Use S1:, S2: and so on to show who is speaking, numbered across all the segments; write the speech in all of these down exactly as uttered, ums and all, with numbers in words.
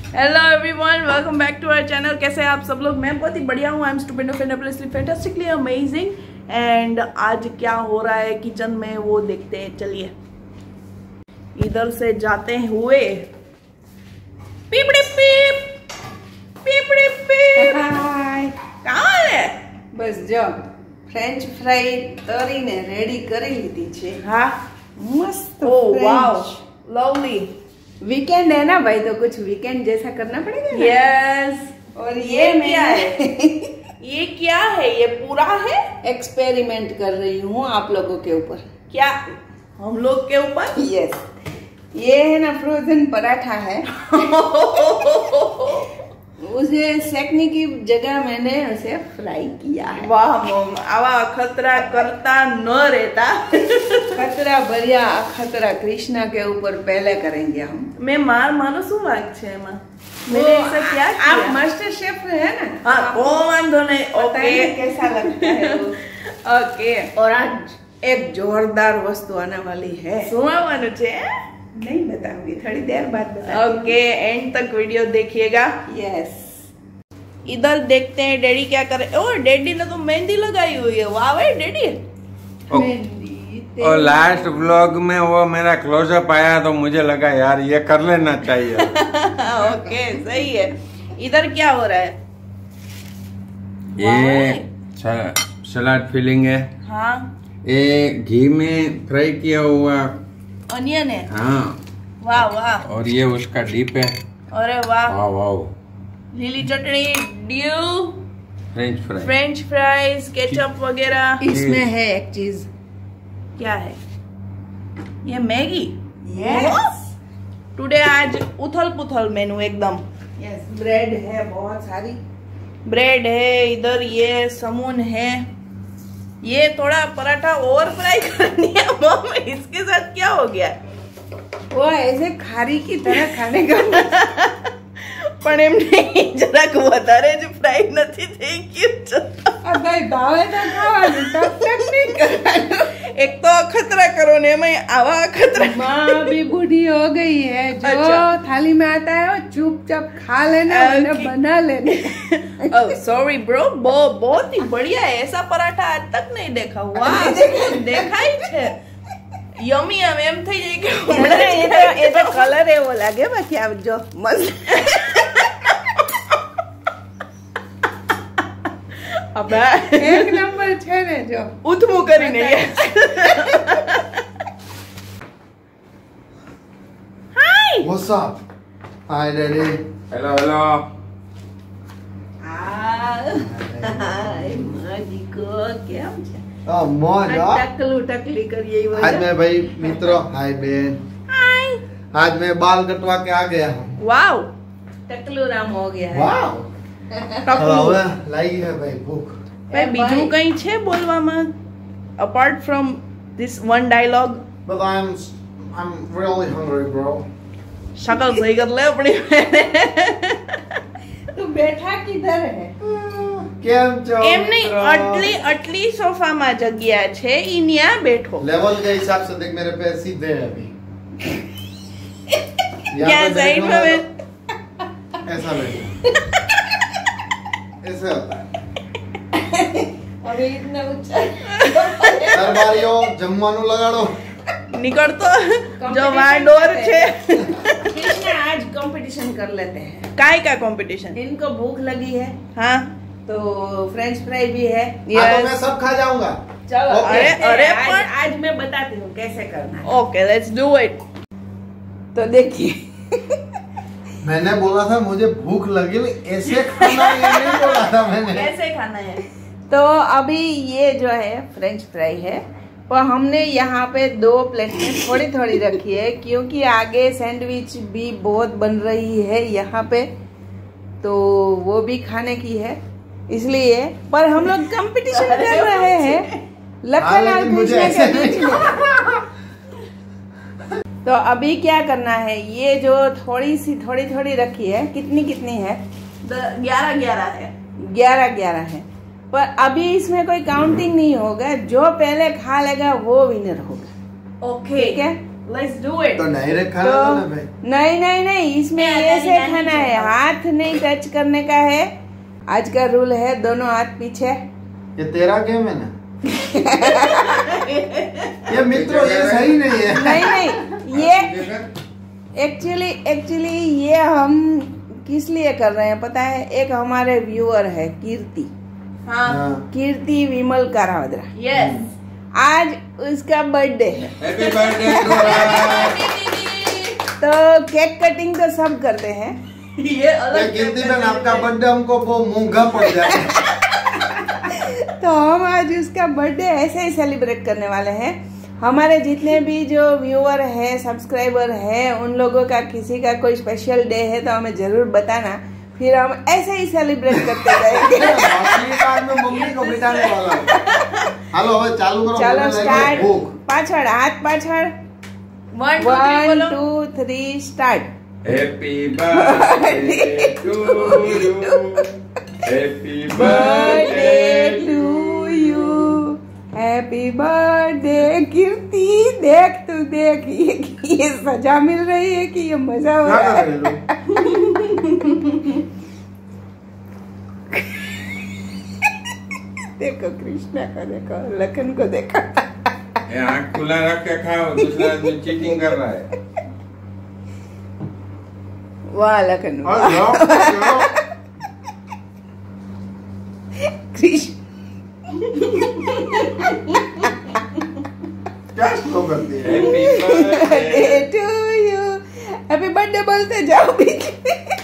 S1: Hello everyone, welcome back to our channel. कैसे हैं आप सब लोग? मैं बहुत ही बढ़िया हूँ। I am stupendofantabulously fantastically amazing. And आज क्या हो रहा है किचन में वो देखते हैं। चलिए इधर से जाते हुए पीपड़ी पीप पीपड़ी पीप। कहाँ है?
S2: बस जो फ्रेंच फ्राई तरीने रेडी કરી લીધી છે।
S1: हाँ
S2: मस्त।
S1: Oh wow, lovely.
S2: वीकेंड है ना भाई, तो कुछ वीकेंड जैसा करना पड़ेगा ना।
S1: यस।
S2: और
S1: ये
S2: ये
S1: क्या है? ये क्या है? ये पूरा है?
S2: एक्सपेरिमेंट कर रही हूँ आप लोगों के ऊपर।
S1: क्या हम लोग के ऊपर?
S2: यस, ये है ना फ्रोजन पराठा है। उसे सेकने की जगह मैंने उसे फ्राई किया है।
S1: वाह मम, आवा खतरा करता न रहता।
S2: खतरा भरिया खतरा कृष्णा के ऊपर पहले करेंगे हम।
S1: मैं मार मानो शू वाक छे एमा? मैंने ऐसा क्या किया?
S2: आप मास्टर शेफ है ना।
S1: हाँ, कोई वांधो नहीं। ओके,
S2: कैसा लगता है वो।
S1: ओके।
S2: और आज एक जोरदार वस्तु आने वाली है।
S1: सुनावानु छे?
S2: नहीं बताऊंगी, थोड़ी देर बाद बताऊंगी।
S1: ओके, एंड तक वीडियो देखिएगा।
S2: यस।
S1: इधर देखते हैं डैडी क्या करे। ओ, डैडी ने तो मेहंदी लगाई हुई है। वाह भाई डैडी।
S3: और लास्ट व्लॉग में वो मेरा क्लोजअप आया तो मुझे लगा यार ये कर लेना चाहिए।
S1: ओके, सही है। इधर क्या हो रहा है?
S3: ये सलाद फिलिंग है।
S1: हाँ,
S3: ये घी में फ्राई किया हुआ
S1: अनियन है।
S3: हाँ,
S1: वाह वाह।
S3: और ये उसका डीप है।
S1: अरे वाह।
S3: वाह वाह।
S1: लीली चटनी, Dew,
S3: French fry,
S1: French fries, ketchup वगैरह।
S2: इसमें है एक चीज।
S1: क्या है? ये मैगी।
S2: यस।
S1: टुडे आज उथल पुथल मेनू एकदम।
S2: यस, ब्रेड है बहुत सारी।
S1: ब्रेड है, इधर ये समून है। ये थोड़ा पराठा और फ्राई करनी है मम। इसके साथ क्या हो गया?
S2: वो ऐसे खारी की तरह खाने का।
S1: પણ એમને જરાક વધારે જ ફ્રાઈ નથી થઈ ગયું।
S2: અગાઈ ભાવે તો ખાવાનું, ટક ટક નહીં કરવાનું।
S1: એક તો અખતરા કરો ને એમાં આવા અખતરા।
S2: माँ भी बूढ़ी हो गई है, जो
S1: अच्छा।
S2: थाली में आता है वो चुपचाप खा लेना और बना लेना।
S1: ओह सॉरी ब्रो, बहुत ही बढ़िया है। ऐसा पराठा आज तक नहीं देखा। वाह, देखा ही छे। यमी हम एम થઈ જાય કે
S2: ये तो ये तो कलर है वो लागे बाकी आप जो मस्त।
S1: अबे
S2: एक नंबर छे ने जो
S1: ઉથમું કરીને। Hi,
S4: What's up? Hi, Daddy.
S3: Hello hello.
S2: Hi माजी को केम छे?
S4: Oh, મોજ હા.
S2: टकलू टकली करिए वो।
S4: आज मैं भाई मित्रों, हाय बहन,
S1: हाय।
S4: आज मैं बाल कटवा के आ गया हूँ।
S1: वाओ,
S2: टकलू राम हो गया है।
S4: वाह,
S1: ટકલું।
S4: હવે લાગી है भाई भूख।
S1: ભાઈ બીજું કઈ છે બોલવામાં apart from this one dialogue?
S4: But I'm I'm really hungry, bro.
S1: શકલ સહી કર લે આપણી।
S2: तू बैठा किधर है?
S4: કેમ છો?
S1: એમ નહીં, અટલી અટલી સોફામાં જગ્યા છે, ઈ ન્યા બેઠો।
S4: लेवल के हिसाब से देख, मेरे पैर सीधे हैं अभी। यहाँ
S1: क्या
S4: पे
S1: साइड
S4: बैठूंगा
S1: में?
S4: तो ऐसा बैठूंगा। ऐसे होता है।
S2: अभी इतना ऊंचा।
S4: दरबारियों जमवानू लगाड़ो।
S1: નીકળતો જો વા ડોર છે।
S2: कृष्णा आज कंपटीशन कर लेते हैं।
S1: काय का कंपटीशन?
S2: इनको भूख लगी है
S1: हाँ,
S2: तो फ्रेंच फ्राई भी है।
S4: हाँ, तो मैं सब खा जाऊंगा।
S2: चलो
S4: ओके।
S1: अरे,
S2: ए,
S1: अरे,
S2: आज,
S1: पर-
S2: आज मैं बताती हूँ कैसे करना है।
S1: Okay let's do it.
S2: तो देखिए,
S4: मैंने बोला था मुझे भूख लगी, ऐसे खाना है, ये नहीं बोला था मैंने।
S1: कैसे खाना है?
S2: तो अभी ये जो है फ्रेंच फ्राई है, और हमने यहाँ पे दो प्लेट में थोड़ी थोड़ी रखी है क्योंकि आगे सैंडविच भी बहुत बन रही है यहाँ पे, तो वो भी खाने की है इसलिए। पर हम लोग कंपटीशन कर रहे हैं
S4: हाँ,
S2: लखन और
S4: लेकिन मुझे
S2: कृष्णा के
S4: ऐसे
S2: बीच में। तो अभी क्या करना है, ये जो थोड़ी सी थोड़ी थोड़ी रखी है, कितनी कितनी है?
S1: ग्यारह ग्यारह है।
S2: ग्यारह ग्यारह है, पर अभी इसमें कोई काउंटिंग नहीं होगा। जो पहले खा लेगा वो विनर होगा।
S1: ओके,
S2: ठीक है,
S1: Let's do it.
S4: तो डायरेक्ट खाना
S2: तो
S4: था ना भाई।
S2: नहीं नहीं नहीं, इसमें
S1: नहीं,
S2: ऐसे
S1: नहीं,
S2: खाना
S1: नहीं,
S2: है, हाथ नहीं टच करने का है। आज का रूल है दोनों हाथ पीछे।
S4: ये तेरा गेम है ना। ये मित्रों ये सही नहीं है।
S2: नहीं नहीं, ये एक्चुअली एक्चुअली ये हम किस लिए कर रहे हैं पता है? एक हमारे व्यूअर है कीर्ति,
S1: हाँ।
S4: हाँ।
S2: कीर्ति विमल कारावद्रा,
S1: Yes.
S2: आज उसका बर्थडे है।
S3: हैप्पी बर्थडे टू
S2: तो केक कटिंग तो सब करते हैं,
S1: ये
S4: ये
S1: अलग
S4: कीर्ति बहन आपका बर्थडे हमको बहुत महंगा पड़ जाएगा।
S2: तो हम आज उसका बर्थडे ऐसे ही सेलिब्रेट करने वाले हैं। हमारे जितने भी जो व्यूअर है, सब्सक्राइबर है, उन लोगों का किसी का कोई स्पेशल डे है तो हमें जरूर बताना, फिर हम ऐसे ही सेलिब्रेट करते रहेंगे।
S4: मम्मी का आज मैं मम्मी को बिठाने वाला हूँ। हेलो अब चालू करो।
S2: चलो
S4: मुझे लगी
S2: स्टार्ट।
S4: भूख।
S2: पाछड़ हाथ पाछड़,
S1: वन टू थ्री
S2: वन
S1: बोलो।
S2: Two three start.
S3: Happy birthday to you, happy
S2: birthday
S3: birthday
S2: to you, happy birthday Kirti. देख तू देख, ये, ये सजा मिल रही है कि ये मजा हो रहा है? देखो कृष्णा को देखो, लखन को देखो।
S3: ये आँख खुला रख के खाओ, दूसरा आदमी चीटिंग कर रहा है।
S2: वाह लखन,
S4: और
S2: वाह।
S4: जाओ, जाओ।
S2: कृष्ण
S4: क्या स्लो करती है?
S3: Happy
S2: birthday
S3: birthday
S2: to you, happy birthday बोलते जाओ बीच में।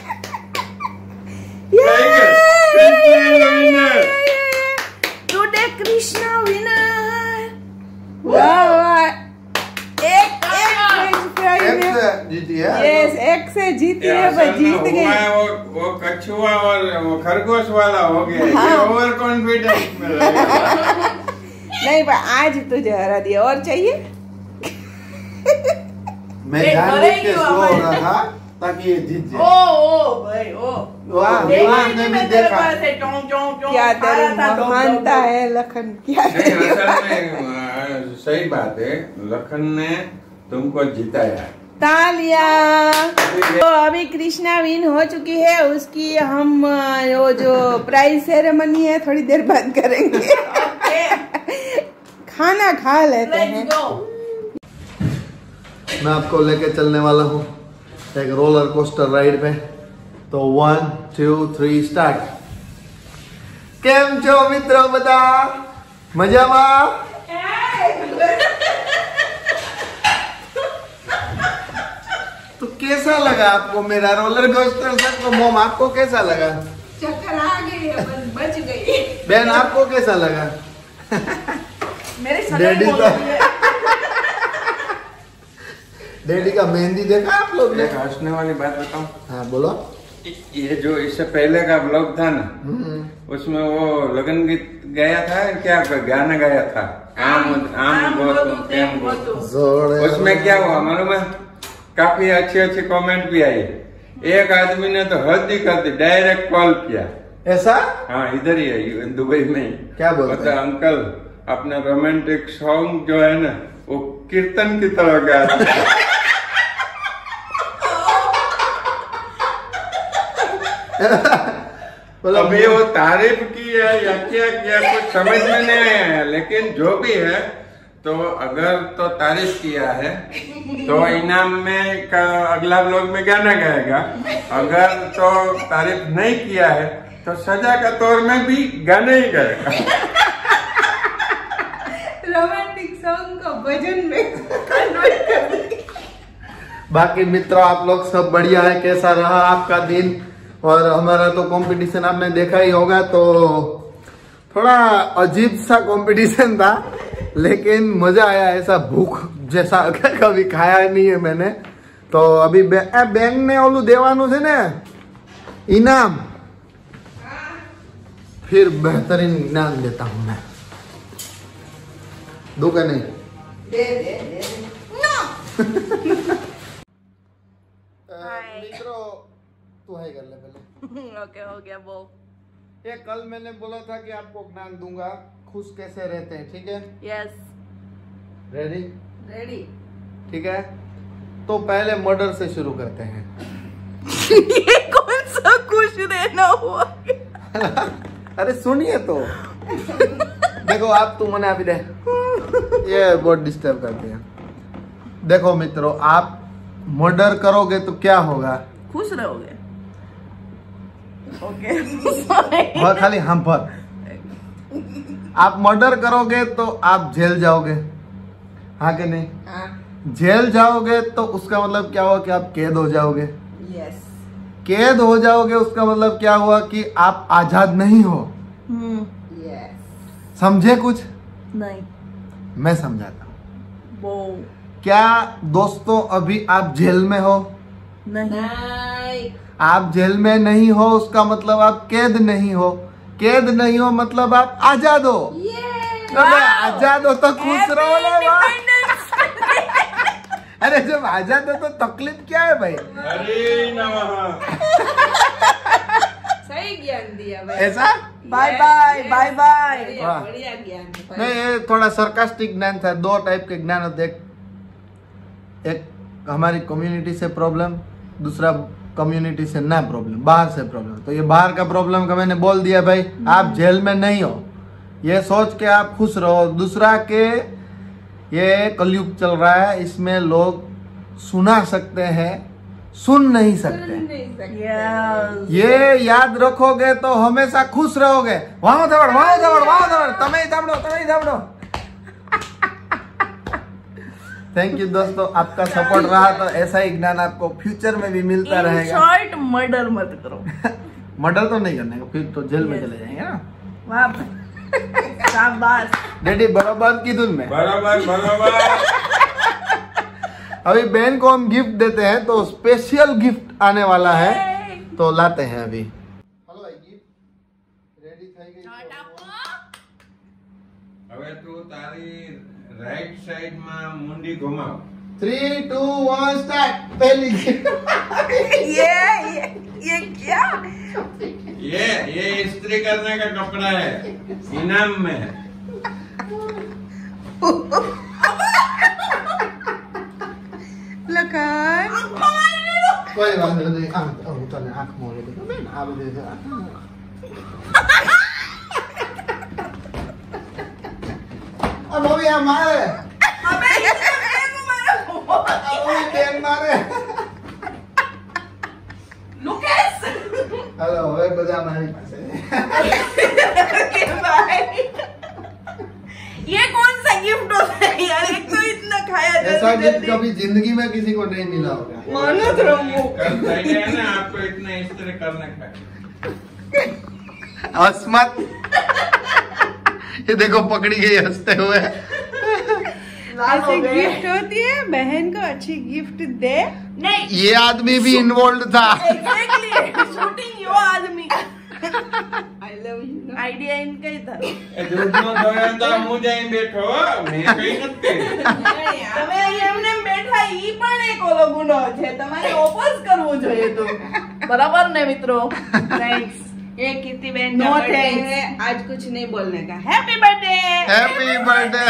S2: Today Krishna winner. वाह वाह, एक एक फ्रेंच फ्राई
S4: एक
S2: में,
S4: से जीती है।
S2: यस एक से जीती है,
S3: असल
S2: पर
S3: में
S2: जीत
S3: हुआ
S2: गई।
S3: है वो वो कछुआ और वो खरगोश वाला हो गया।
S2: हाँ।
S3: ये ओवर कॉन्फिडेंस में रहेगा।
S2: नहीं पर आज तुझे हरा दिया, और चाहिए?
S4: मैं
S1: एक
S4: जानबूझ
S1: भरेगी
S4: के स्लो
S1: वहाँ
S4: हो
S1: पे।
S4: रहा था ताकि ये जीत
S1: ओ
S4: जाए।
S1: ओ भाई ओ
S2: वाह,
S1: देखा
S2: वाह।
S1: ही नहीं मैं तेरे पास है, चों चों चों
S2: क्या
S1: खा
S2: तेरी
S1: रहा था, डोक,
S2: महानता
S1: डोक,
S2: है लखन, क्या
S3: नहीं,
S2: तेरी
S3: असल में आ, सही बात है, लखन ने तुमको जिताया।
S2: तालियां। तो अभी कृष्णा विन हो चुकी है, उसकी हम अ, वो जो प्राइज सेरेमनी है थोड़ी देर बाद करेंगे।
S1: ओके,
S2: खाना खा लेते हैं।
S1: Let's go.
S4: मैं आपको लेके चलने वाला हूँ एक रोलर कोस्टर राइड पे। तो वन टू थ्री स्टार्ट। केम छो मित्रों बता मजामा? तो कैसा लगा आपको मेरा रोलर कोस्टर सर को? मोम आपको कैसा लगा?
S2: चक्कर आ गई है, बस बच गई।
S4: बहन आपको कैसा लगा?
S1: मेरे
S4: डैडी
S1: सदर
S4: तो डैडी का मेहंदी देखा आप लोग ने?
S3: एक हंसने वाली बात बताऊं,
S4: हाँ बोलो।
S3: ये जो इससे पहले का ब्लॉग था ना,
S4: हम्म,
S3: उसमें वो लगन गीत गाया था, क्या गाना गाया था, आम आम गोतू प्रेम गोतू।
S4: जोड़े
S3: उसमें क्या हुआ मालूम है? काफी अच्छी अच्छी कमेंट भी आई। एक आदमी ने तो हद ही कर दी, डायरेक्ट कॉल किया।
S4: ऐसा?
S3: हाँ इधर ही है, दुबई में ही।
S4: क्या बोलते
S3: मतलब
S4: हैं?
S3: अंकल अपना रोमांटिक सॉन्ग जो है ना वो कीर्तन की तरह गाया था।
S4: बोलो
S3: अभी वो तारीफ की है या क्या किया कुछ समझ में नहीं आया है, लेकिन जो भी है तो अगर तो तारीफ किया है तो इनाम में का अगला ब्लॉग में गाना गाएगा। अगर तो तारीफ नहीं किया है तो सजा का तौर में भी गाना ही गाएगा।
S2: रोमांटिक सॉन्ग को भजन में कन्वर्ट कर दिया।
S4: बाकी मित्रों आप लोग सब बढ़िया है? कैसा रहा आपका दिन? और हमारा तो कंपटीशन आपने देखा ही होगा, तो थोड़ा अजीब सा कंपटीशन था लेकिन मजा आया। ऐसा भूख जैसा कभी खाया नहीं है मैंने। तो अभी बे, ए, बैंक ने ओलू देवानु છે ને इनाम, फिर बेहतरीन इनाम देता हूं मैं। दो का नहीं?
S2: दे दे दे
S4: मित्रों तू है कर ले पहले।
S1: ओके हो गया वो।
S4: ये कल मैंने बोला था कि आपको ज्ञान दूंगा खुश कैसे रहते हैं, ठीक है?
S1: Yes
S4: ready?
S2: रेडी।
S4: ठीक है, तो पहले मर्डर से शुरू करते हैं।
S1: ये कौन सा खुश रहना हुआ?
S4: अरे सुनिए तो। देखो आप तू मना भी दे, ये बहुत डिस्टर्ब करते हैं। देखो मित्रों, आप मर्डर करोगे तो क्या होगा?
S1: खुश रहोगे। ओके
S4: और खाली हम पर आप मर्डर करोगे तो आप जेल जाओगे, हाँ कि नहीं?
S2: हाँ।
S4: जेल जाओगे तो उसका मतलब क्या हुआ कि आप कैद हो जाओगे।
S2: यस।
S4: कैद हो जाओगे उसका मतलब क्या हुआ कि आप आजाद नहीं हो।
S2: यस।
S4: समझे कुछ?
S1: नहीं।
S4: मैं समझाता हूँ।
S1: वो
S4: क्या दोस्तों अभी आप जेल में हो?
S1: नहीं।
S2: नहीं।
S4: आप जेल में नहीं हो उसका मतलब आप कैद नहीं हो। कैद नहीं हो मतलब आप आजाद हो। अबे आजाद हो तो खुश रहो ना भाई। अरे जब आजाद हो तो तकलीफ क्या है भाई?
S3: अरे नमः।
S2: सही ज्ञान दिया भाई।
S4: ऐसा?
S1: Bye bye bye bye.
S2: बढ़िया बढ़िया ज्ञान।
S4: नहीं, ये थोड़ा सरकास्टिक ज्ञान था। दो टाइप के ज्ञान होते, एक, एक हमारी कम्युनिटी से प्रॉब्लम, दूसरा कम्युनिटी से ना प्रॉब्लम, बाहर से प्रॉब्लम। तो ये बाहर का प्रॉब्लम का मैंने बोल दिया भाई, आप जेल में नहीं हो, ये सोच के आप खुश रहो। दूसरा के ये कलयुग चल रहा है, इसमें लोग सुना सकते हैं, सुन नहीं सकते।
S1: Yes.
S4: ये याद रखोगे तो हमेशा खुश रहोगे। वहां दौड़ वहां दौड़ वहां दौड़, तमें दौड़ो तमें दौड़ो। थैंक यू दोस्तों, आपका सपोर्ट रहा तो ऐसा ही ज्ञान आपको फ्यूचर में भी मिलता
S1: In
S4: रहेगा।
S1: short, मर्डर मत करो।
S4: मर्डर तो नहीं करने का, फिर तो जेल में चले जाएंगे ना।
S1: वाह शाबाश।
S4: डैडी बराबर की धुन में।
S3: बराबर बराबर।
S4: अभी बहन को हम गिफ्ट देते हैं, तो स्पेशल गिफ्ट आने वाला है, तो लाते हैं अभी। हेलो भाई, गिफ्ट रेडी થઈ ગઈ।
S3: હવે તું તારી રાઈટ સાઈડ માં મુંડી ઘુમાવ।
S4: Three two one start. पहली
S1: ये ये ये क्या?
S3: ये ये इस्त्री करने का कपड़ा है, इनाम में है।
S2: लखन
S4: कोई बात नहीं, आंख उतारने आंख मोड़ दे बेन, आ बदे दे। अब वो ये मारे,
S1: अबे इसको मारो।
S4: अब वो बेन मारे।
S1: लुकेश।
S4: हेलो, वे बजा मारी पासे।
S1: के भाई ये कौन सा गिफ्ट होता है यार? एक तो इतना खाया
S4: ऐसा
S1: जल्दी
S4: गिफ्ट
S1: जल्दी।
S4: कभी जिंदगी में किसी को नहीं मिला होगा।
S1: मानो तो रहो।
S3: कल सही है ना, आपको इतना इस्त्री करने का।
S4: अस्मत। ये देखो पकड़ी गई हंसते हुए।
S2: ऐसी गिफ्ट होती है, बहन को अच्छी गिफ्ट दे।
S1: नहीं
S4: ये आदमी भी इन्वॉल्व था।
S1: एग्जैक्टली शूटिंग यो आदमी।
S2: I love you.
S1: आइडिया इनका ही था।
S3: એ દૂધનો ધોળાંતો હું જઈ બેઠો, મેં કઈ નથી કર્યું।
S1: તમે અહીં એમને બેઠા ઈ પણ એક ઓલો ગુનો છે, તમારે ઓપોઝ કરવું જોઈએ તો બરાબર ને મિત્રો? થેન્क्स।
S2: ये कीर्ति बहन
S1: No
S2: का बर्थडे
S1: thanks।
S2: है, आज कुछ नहीं बोलने का।
S1: Happy birthday.
S4: Happy birthday.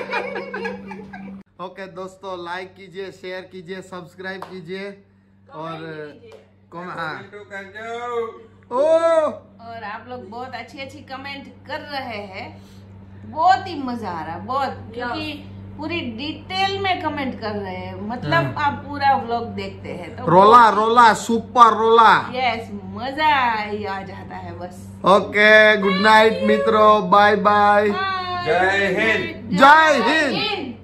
S4: Okay दोस्तों, लाइक कीजिए, शेयर कीजिए, सब्सक्राइब कीजिए और कौन हाँ
S3: કમેન્ટો કરજો।
S4: ओ
S2: और आप लोग बहुत अच्छी अच्छी कमेंट कर रहे हैं, बहुत ही मजा आ रहा है, बहुत, क्योंकि पूरी डिटेल में कमेंट कर रहे हैं, मतलब आप पूरा व्लॉग देखते हैं तो
S4: रोला रोला सुपर रोला।
S2: यस, मजा ही आ जाता है बस।
S4: ओके, गुड नाइट मित्रों, बाय बाय,
S3: जय हिंद।
S4: जय हिंद।
S2: हिंद।